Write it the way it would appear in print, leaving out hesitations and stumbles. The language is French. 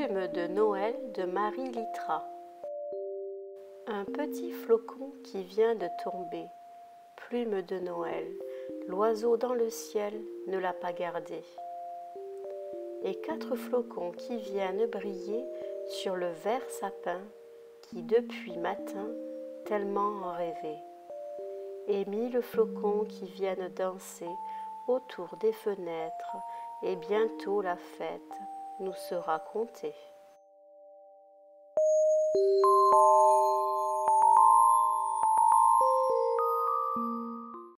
Plume de Noël de Marie Littra. Un petit flocon qui vient de tomber, plume de Noël, l'oiseau dans le ciel ne l'a pas gardé. Et 4 flocons qui viennent briller sur le vert sapin qui depuis matin tellement en rêvait. Et 1000 flocons qui viennent danser autour des fenêtres, et bientôt la fête nous sera comptée.